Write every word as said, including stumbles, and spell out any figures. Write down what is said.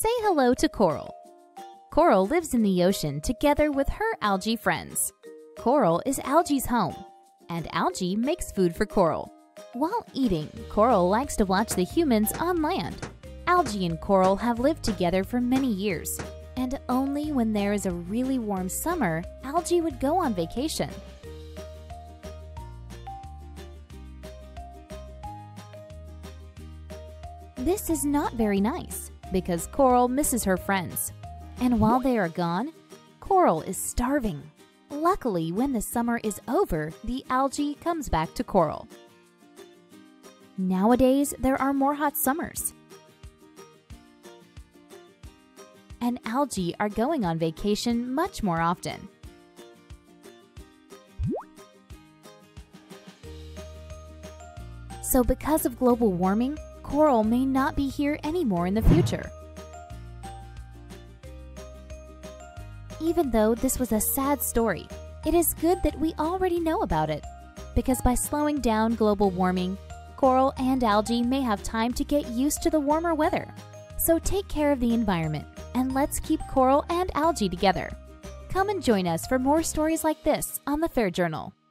Say hello to Coral. Coral lives in the ocean together with her algae friends. Coral is algae's home, and algae makes food for Coral. While eating, Coral likes to watch the humans on land. Algae and Coral have lived together for many years, and only when there is a really warm summer, algae would go on vacation. This is not very nice, because Coral misses her friends. And while they are gone, Coral is starving. Luckily, when the summer is over, the algae comes back to Coral. Nowadays, there are more hot summers. And algae are going on vacation much more often. So because of global warming, Coral may not be here anymore in the future. Even though this was a sad story, it is good that we already know about it, because by slowing down global warming, Coral and algae may have time to get used to the warmer weather. So take care of the environment, and let's keep Coral and algae together. Come and join us for more stories like this on the Fair Journal.